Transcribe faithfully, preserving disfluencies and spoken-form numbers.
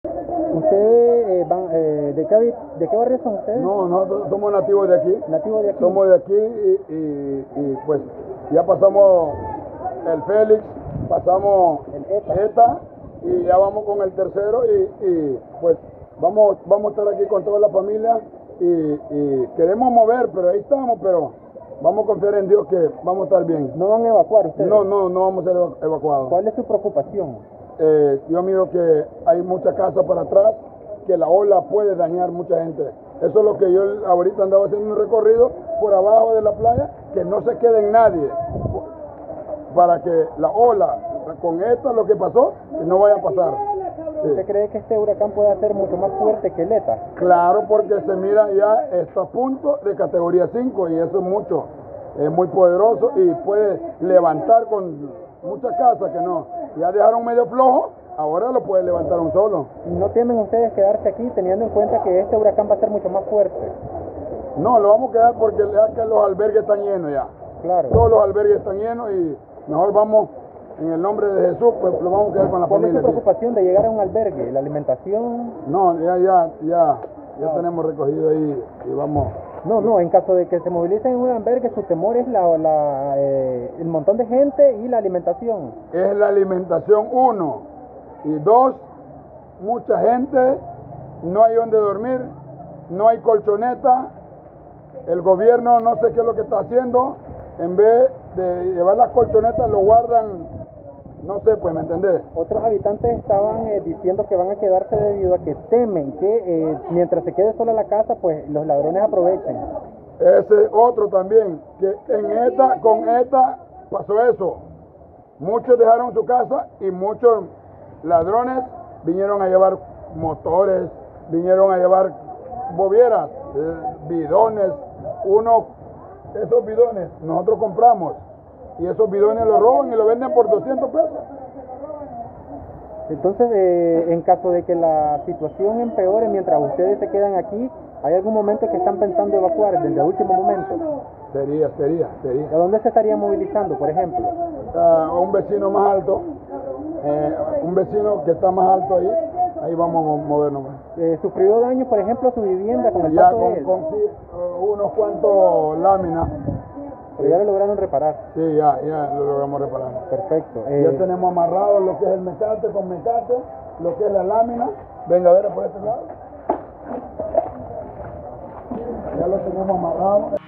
¿Ustedes eh, van, eh, de, qué, habi- de qué barrio son ustedes? No, nosotros somos nativos de aquí. ¿Nativos de aquí? Somos de aquí y, y, y, pues ya pasamos el Félix, pasamos El ETA. ETA y ya vamos con el tercero y, y pues vamos, vamos a estar aquí con toda la familia y, y queremos mover, pero ahí estamos, pero vamos a confiar en Dios que vamos a estar bien. ¿No van a evacuar ustedes? No, no, no vamos a ser evacu- evacuados. ¿Cuál es su preocupación? Eh, yo miro que hay mucha casa para atrás, que la ola puede dañar mucha gente. Eso es lo que yo ahorita andaba haciendo un recorrido por abajo de la playa, que no se quede en nadie, para que la ola, con esta lo que pasó, que no vaya a pasar. Sí. ¿Usted cree que este huracán puede ser mucho más fuerte que el ETA? Claro, porque se mira ya, está a punto de categoría cinco y eso es mucho, es muy poderoso y puede levantar con muchas casas que no, ya dejaron medio flojo, ahora lo puede levantar un solo. ¿No temen ustedes quedarse aquí teniendo en cuenta que este huracán va a ser mucho más fuerte? No, lo vamos a quedar porque ya que los albergues están llenos ya. Claro. Todos los albergues están llenos y mejor vamos, en el nombre de Jesús, pues lo vamos a quedar con la ¿Cuál es familia. su aquí. preocupación de llegar a un albergue? ¿La alimentación? No, ya, ya, ya, ya Ah. tenemos recogido ahí y vamos. No, no, en caso de que se movilicen en un albergue, su temor es la, la, eh, el montón de gente y la alimentación. Es la alimentación uno y dos, mucha gente, no hay donde dormir, no hay colchoneta, el gobierno no sé qué es lo que está haciendo, en vez de llevar las colchonetas lo guardan, no sé, pues me entendés. Otros habitantes estaban eh, diciendo que van a quedarse debido a que temen que eh, mientras se quede sola la casa, pues los ladrones aprovechen. Ese otro también, que en esta, con esta pasó eso. Muchos dejaron su casa y muchos ladrones vinieron a llevar motores, vinieron a llevar bobieras, eh, bidones. Uno, esos bidones nosotros compramos y esos bidones los roban y los venden por doscientos pesos. Entonces, eh, en caso de que la situación empeore mientras ustedes se quedan aquí, ¿hay algún momento que están pensando evacuar desde el último momento? Sería, sería, sería. ¿A dónde se estarían movilizando, por ejemplo? A un vecino más alto, eh, un vecino que está más alto ahí, ahí vamos a movernos más. Eh, ¿Sufrió daño, por ejemplo, su vivienda con el Ya paso de con, él? con sí, unos cuantos láminas. Pero ya lo lograron reparar. Sí, ya, ya lo logramos reparar. Perfecto. Ya Eh, tenemos amarrado lo que es el mecate con mecate, lo que es la lámina. Venga, a ver por este lado. Ya lo tenemos amarrado.